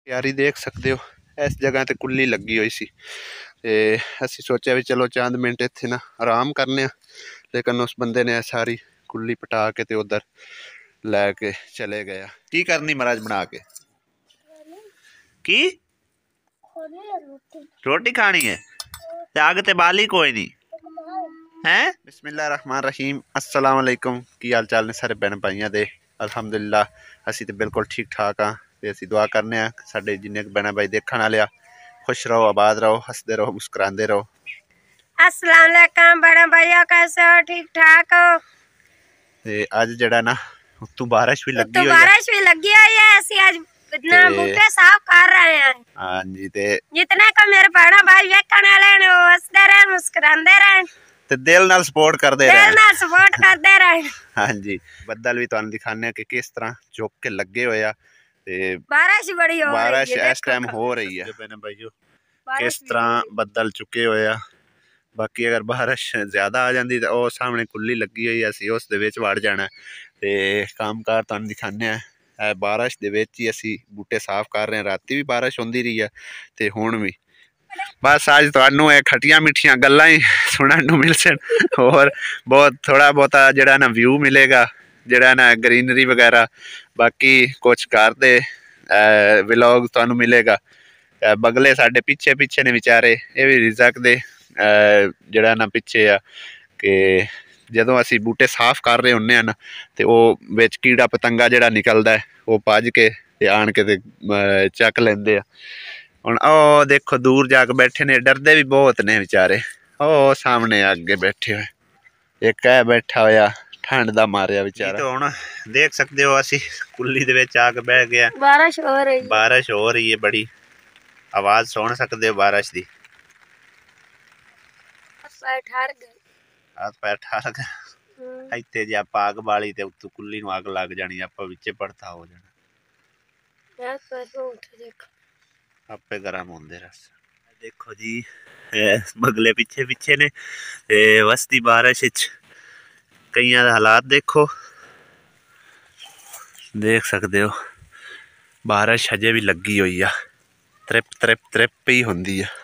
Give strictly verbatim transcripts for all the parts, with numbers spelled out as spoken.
यारी देख सकते हो इस जगह ते कुल्ली लगी हुई सी ते असी सोचा भी चलो चंद मिनट इत्थे ना आराम करने, लेकिन उस बंदे ने सारी कुल्ली पटा के ते उधर लैके चले गया। की करनी महाराज बना के की रोटी खानी है आग ते बाली कोई नहीं है। बिस्मिल्लाह रहमान रहीम, अस्सलाम वालेकुम। की हाल चाल ने सारे भैन भाइयों दे? अल्हम्दुलिल्लाह असी तो बिल्कुल ठीक ठाक हाँ ते असी दुआ करने साडे जिन्ने भैन भाई देखने वाले खुश रहो, आबाद रहो, हंसते रहो, मुस्कुराते रहो। अस्सलाम वालेकुम बड़े भैया, कैसे हो? ठीक ठाक हो? ते अज जड़ा ना उत्तू बारिश भी लगी हुई है, बारिश भी लगी हुई है। असी आज इतना बूटे साफ कर रहे हैं। हाँ जी, ते जितने का मेरे बड़ा भाई देखने वाले ने वो हंसते रहे, मुस्कुराते रहे ते दिल नाल सपोर्ट करते रहे, दिल नाल सपोर्ट करते रहे। हाँ जी, बदल भी तुहानू दिखाने कि किस तरह चुक के लगे हुए आ ते बारिश बड़ी हो बारिश रही है, इस टाइम हो रही है भाईओ, किस तरह बदल चुके हुए आ। बाकी अगर बारिश ज्यादा आ जाती तो वो सामने कुल्ली लगी हुई असी उस दे विच वड़ जाना ते काम कार तुहानू दिखाने आ। बारिश दे विच ही असी बूटे साफ कर रहे हैं। राती भी बारिश होंदी रही है ते हुण भी। बस अज तुहानू खटिया मिठिया गल्लां ही सुनने नू मिलसन और बहुत थोड़ा बहुता जिहड़ा ना व्यू मिलेगा, जिहड़ा ना ग्रीनरी वगैरह। बाकी कुछ घर दे व्लॉग तुहानू मिलेगा। बगले साडे पिछे पिछे ने विचारे, ये भी रिजक दे जिहड़ा ना पिछे आ कि जदों असी बूटे साफ कर रहे होंने ना ते ओह विच कीड़ा पतंगा जिहड़ा निकलदा है वो भज के ते आण के ते चक लैंदे आ। हुण ओ देखो दूर जाके बैठे ने, डरदे भी बहुत ने बेचारे। ओ सामने अगे बैठे हुए एक है बैठा होया ठंड दा मारिया बेचारा। तो हुण देख सकते हो असी कुल्ली दे विच आके बैठ गया। बारिश हो रही है, बारिश हो रही है, बड़ी आवाज सुन सकते हो बारिश दी। पैर ठर गए इत्थे जे आपां अग बाली ते उत्तों कुल्ली नूं अग लग जानी, आपां विचे पड़ता हो जाना, आपे गर्म होंदे रस। देखो जी बगले पिछे पिछे ने ते वसदी बारिश विच कईयां दे हालात देखो, देख सकते हो बारिश हजे भी लगी हुई आ, त्रिप त्रिप त्रिप ही होंदी है।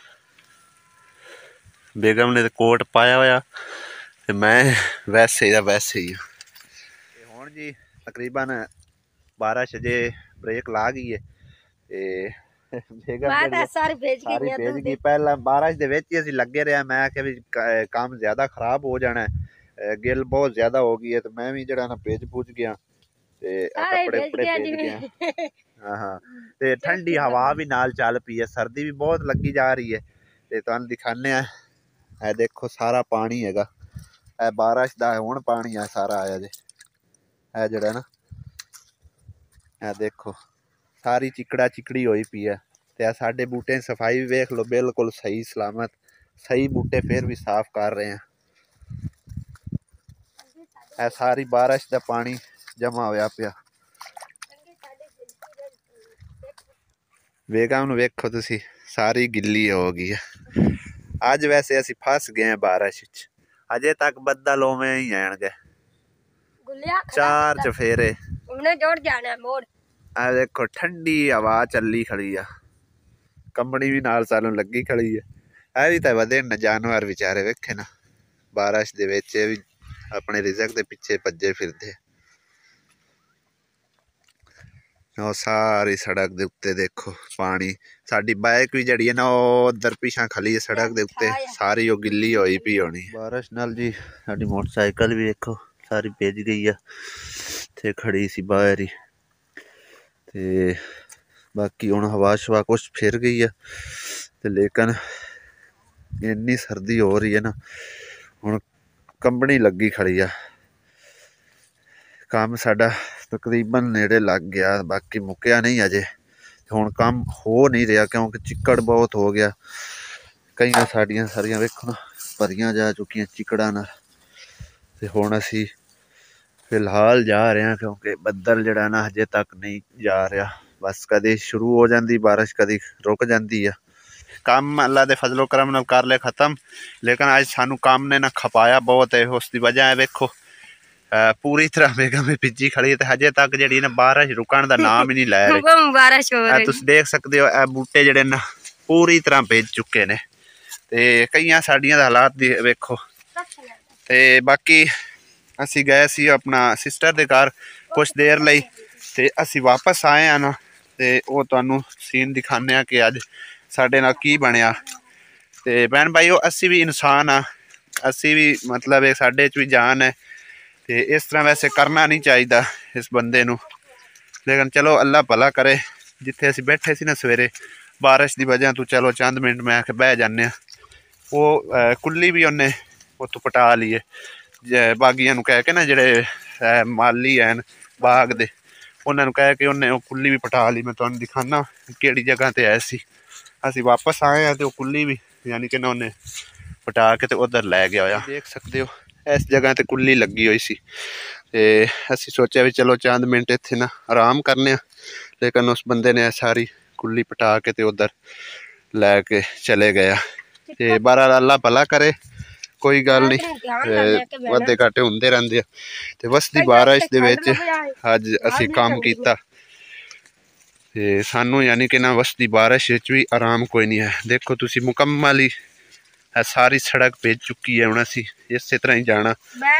बेगम ने तो कोट पाया होया ते मैं वैसे ही वैसे ही हुण जी तकरीबन बारिश अजे ब्रेक ला गई है ते बेगम सारी भेज गई। पहला बारिश दे विच ही असीं लगे रहे, मैं आख्या भी काम ज्यादा खराब हो जाना है, गिल बहुत ज्यादा हो गई है, तो मैं भी जड़ा ना भेज भूज गया ते कपड़े कपड़े भेज गया। हाँ हाँ, ते ठंडी हवा भी नाल चल पई है, सर्दी भी बहुत लगी जा रही है ते तुहानू दिखाने आ। ए देखो सारा पानी हैगा, ए बारिश दा हुण पानी है सारा आया जे, ए जड़ा ना ए देखो सारी चिकड़ा चिकड़ी होई पई है ते साडे बूटे सफाई भी वेख लो, बिल्कुल सही सलामत सही बूटे फिर भी साफ कर रहे हैं। ए सारी बारिश दा पानी जमा होया पिया। बेगम नूं वेखो तुसी सारी गिल्ली हो गई है। अज वैसे असी फस गए हैं बारिश विच, अजे तक बदल उवें ही आएणगे, चार चफेरे जोड़ जाना मोड़। आ देखो ठंडी हवा चली खड़ी आ, कंबनी भी नाल सानू लगी खड़ी है। ए भी तां वधे न जानवर बेचारे वेखे ना बारिश दे विच भी अपने रिजक दे पिछे भज्जे फिरदे। और सारी सड़क दे उत्ते देखो पानी, साडी बाइक भी जड़ी है ना उधर पिछा खली है सड़क दे उत्ते, सारी वो गिल्ली होई पई होनी बारिश नाल जी। साडी मोटरसाइकिल भी देखो सारी भीज गई है, थे खड़ी सी बाहर ही ते बाकी हुण हवा शवा कुछ फिर गई है ते लेकिन इन्नी सर्दी हो रही है ना हुण कंबनी लगी खड़ी है। काम साडा तकरीबन नेड़े लग गया, बाकी मुक्या नहीं अजे, हुण काम हो नहीं रहा क्योंकि चिक्कड़ बहुत हो गया। कई साड़ियां सारियां वेखो ना भरियां जा चुकियां चिकड़ा नाल ते हुण असी फिलहाल जा रहे हैं क्योंकि बदल जड़ा ना हजे तक नहीं जा रहा। बस कदी शुरू हो जाती बारिश, कदी रुक जाती है। काम अल्लाह दे फजलो करम नाल कर ले खत्म, लेकिन अज सानू काम ने ना खपाया बहुत है। उसकी वजह है वेखो पूरी तरह बेगम भिजी खड़ी है, हजे तक जी ना बारिश रुकण का नाम ही नहीं लै रही। बारिश हो रही, तुम देख सकते हो ए बूटे जड़े ना पूरी तरह भिज चुके ने, ते कई साडियां दा हालात वेखो। ते बाकी असी गए सी अपना सिस्टर दे घर कुछ देर लई, ते असी वापस आए हैं ना, ते वो तुहानू सीन दिखाने आ कि अज साडे नाल की बनिया। ते भैन भाईओ असी भी इंसान हाँ, असी भी मतलब साडे च भी जान है, ते इस तरह वैसे करना नहीं चाहिए इस बंदे नू, लेकिन चलो अल्लाह भला करे। जिथे असी बैठे सी ना सवेरे बारिश की वजह तो चलो चंद मिनट मैं आख बह जाने, वो कुल्ली भी उन्हें उत्थों पटा ली है। बागियां नू कह के ना जेड़े माली हैं बाग दे, उन्होंने कह के उन्हें कुल्ली भी पटा ली। मैं तुहानू दिखाना किहड़ी जगह ते है सी। असी वापस आए हैं तो कुल्ली भी यानी कि ना उन्हें पटा के तो उधर लै गया होया। देख सकते हो इस जगह ते कुल्ली लगी हुई सी, ते असी सोचा भी चलो चंद मिनट इत्थे ना आराम करने, लेकिन उस बंदे ने सारी कुल्ली पटा के ते उधर लैके चले गया। ते बहरहाल अल्लाह भला करे, कोई गल नहीं, वादे घाटे हुंदे रहिंदे आ। ते वसदी बारिश दे विच अज असी काम कीता, ते सानू यानी कि ना वसदी बारिश विच भी आराम कोई नहीं है। देखो तुसी मुकम्मल ही सारी सड़क भेज चुकी है, हुण असी इस तरह ही जाना।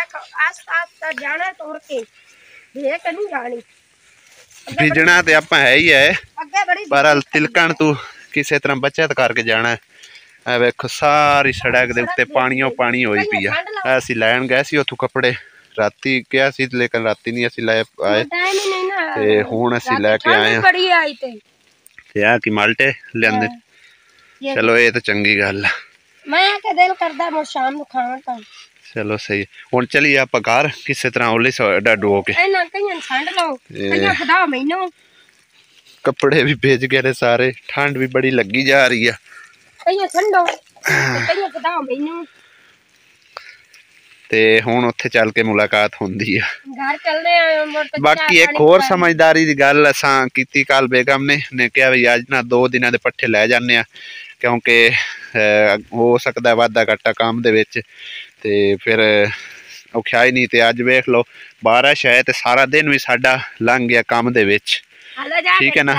भिजना ते आपां है ही है, पर तिलकण तू किसी तरह बचत करके जाना है। वेखो सारी सड़क दे उत्ते पानियों पानी होई पई है। असी लैन गए सी उत्थों कपड़े, राती क्या सी लेकिन राती नहीं असी लै आए, ते हुण असी लैके आए हैं। ते आ कि माल्टे लियांदे, चलो ये तो चंगी गल है। मैं के दिल करदा मैं शाम को खावां तां चलो सही। हुण चलिए आप घर किसी तरह ओले सोडा डो के एना कईयां छंड लो, कईयां बदा मैनू कपड़े भी भेज गए ने सारे। ठंड भी बड़ी लगी जा रही है, कईयां छंडो कईयां बदा मैनू। ते हुण उत्थे चल के मुलाकात हुंदी है, घर चलने आ। बाकी एक होर समझदारी दी गल असां कीती कल बेगम ने ने कहा भी अज ना दो दिनां दे पट्ठे लै जाने आ, क्योंकि हो सकता है वाधा घाटा काम दे विच, ते फिर औखिया ही नहीं। ते अज वेख लो बारिश है ते सारा दिन भी साडा लंघ गया काम दे विच, ठीक है ना।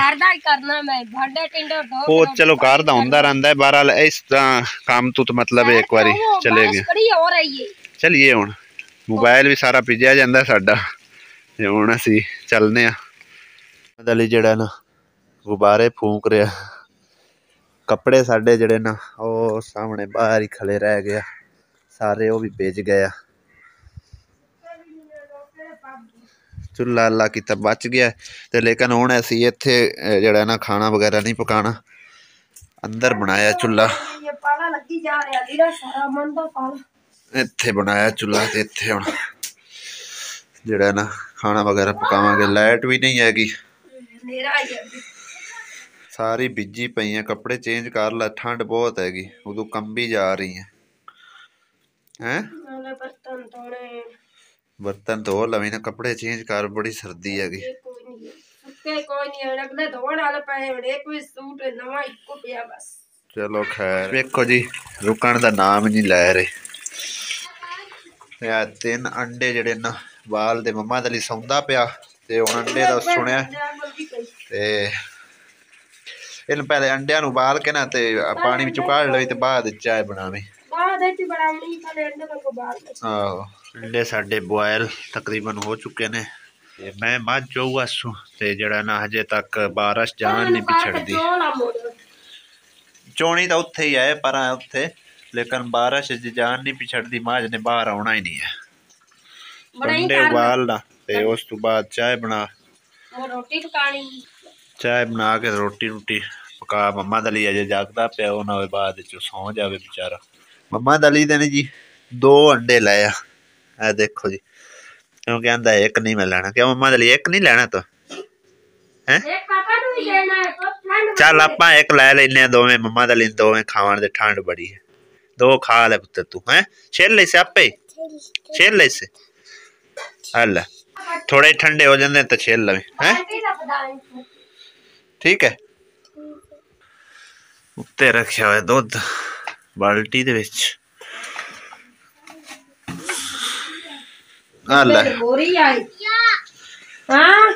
वो चलो घर दा हुंदा रहिंदा है, बहरहाल इस तरह काम तू तो मतलब एक बारी चले गए। चलिए हुण मोबाइल भी सारा भिजिया जांदा साडा, ते हुण असी चलने आ। दली जेड़ा ना गुब्बारे फूक रहा, कपड़े साडे जड़े ना वो सामने बाहर ही खड़े रह गया सारे, वो भी भिज गया। चुल्ला अल्लाह की तब बच गया, तो लेकिन हुण असी इत्थे जड़ा ना खाना वगैरह नहीं पकाना, अंदर बनाया चुल्ला, इत्थे बनाया चुल्ला, ते इत्थे हुण जड़ा ना खाना वगैरह पकावांगे। लाइट भी नहीं हैगी, सारी भिजी पई है। कपड़े चेंज कर ला, ठंड बहुत हैगी, उदों कंबी जा रही है हैं। बर्तन धो लवी ना, कपड़े चेंज कर, बड़ी सर्दी हैगी। चलो खैर, देखो जी रुकण दा नाम नहीं लै रहे। तीन अंडे जड़े ना बाल दे मम्मा दे लई सौंदा पिया, ते हुण अंडे दा सुनिया, ते इन पहले अंडिया नू बाल के ना ते पानी विचों काढ़ लवी, ते बाद चाय बनावी। आहो अंडे साडे बॉयल तकरीबन हो चुके ने, ते मैं मझ चौआ सू, ते जड़ा ना हजे तक बारिश जान नहीं पिछड़दी। चोनी तो उत्थे ही है पर उत्थे, लेकिन बारिश जान नहीं पिछड़दी, मझ ने बाहर आना ही नहीं है। अंडे उबालना ते उस तो बाद चाय बना, चाय बना के रोटी रूटी पका। मम्मा दली अजे जागदा पिया, ना होवे बाद च सौ जावे बेचारा। मम्मा दली ने जी दो अंडे लाया, ए देखो जी, क्योंकि आंदा एक नहीं मैं लेना। क्या मम्मा दली एक नहीं लेना तो हैं? चल आपां एक लै लेने दोवें, मम्मा दली दोवें खावन दे, ठंड बड़ी है। दो खा ले पुत्र तू, हैं छेल ले से आपे छेल ले से, हल थोड़े ठंडे हो जाते तो छेल लवे, हैं ठीक है। उत्ते रखा हुआ दुध बाल्टी दे विच, ਲੈ ਹੋਰੀ ਆਈ ਹਾਂ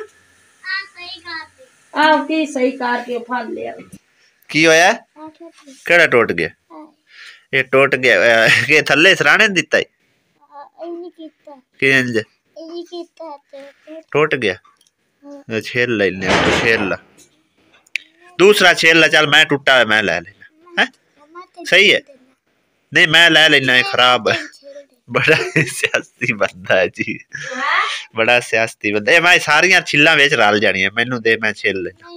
ਆਹ ਕੀ ਸਹੀ ਕਰਕੇ ਫੜ ਲਿਆ ਕੀ ਹੋਇਆ ਕਿਹੜਾ ਟੁੱਟ ਗਿਆ ਇਹ ਟੁੱਟ ਗਿਆ ਕਿ ਥੱਲੇ ਸਰਾਣੇ ਨੇ ਦਿੱਤਾ ਕਿ ਇੰਜ टूट गया छेल ले छेल ला दूसरा छेल ला चल मैं टूटा है मैं ले लेना है सही है नहीं मैं ले लेना है खराब है बड़ा सियासी बंदा है जी बड़ा सियासी बंदा है मैं सारियां छिल्ला विच रल जानियां मैनू दे मैं छेल लेना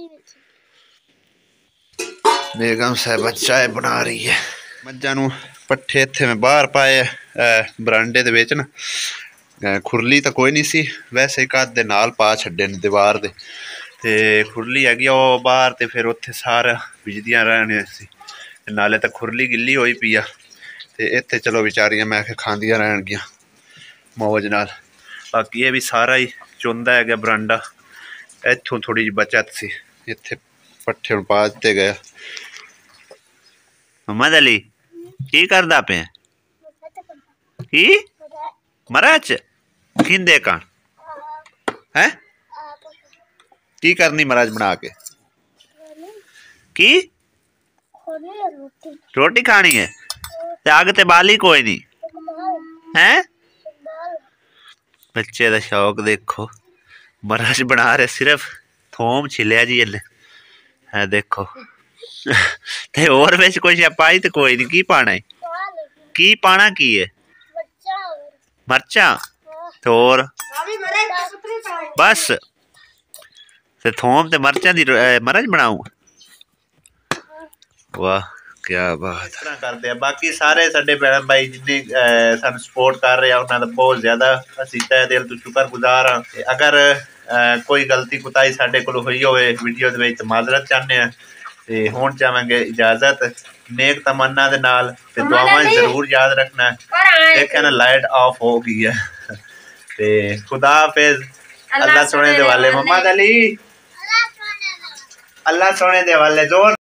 बेगम साहब चाय बना रही है मज्जां नू पट्ठे इत्थे मैं बाहर पाए बरांडे दे विच ना खुरली तो कोई नहीं सी वैसे घर दे नाल पा छड्डे ने दीवार दे ते खुरली हैगी ओ बाहर ते फिर उत्थे सारा बिजदियां रहने सी नाले तो खुरली गिल्ली होई पई आ ते इत्थे चलो बेचारियां मैं आखे खांदियां रहणगियां मौज नाल बाकी ये भी सारा ही चुंदा है बरांडा इत्थों थोड़ी जी बचत सी इत्थे पट्ठे पा दित्ते गए मोहम्मद अली की करदा पे की मराच किंदे कान है की करनी महाराज बना के की रोटी खानी है ते अग ते बाली कोई नहीं है बच्चे दा शौक देखो महाराज बना रहे सिर्फ थोम छिलिया जी इन्ने है देखो ते और विच कुछ पाई ते कोई नहीं की पाना है की पाना की है मरचा तो और बस ते थोम ते मरचा दी मरच बनाऊं वाह क्या बात है करते हैं बाकी सारे साडे भैन भाई जिन्ने सानू सपोर्ट कर रहे हैं उन्हां दा बहुत ज्यादा असीं तहे दिल तो शुक्रगुजार हां अगर कोई गलती कुताई साडे कोल होई होवे वीडियो दे विच माजरत चाहने हैं ते हुण चाहांगे इजाजत नेक तमन्ना दे नाल ते दुआवां जरूर याद रखना देखिए ना लाइट ऑफ हो गई है ते खुदा हाफिज अल्लाह सोने दे वाले मोहम्मद अली अल्लाह सोने दे वाले जोर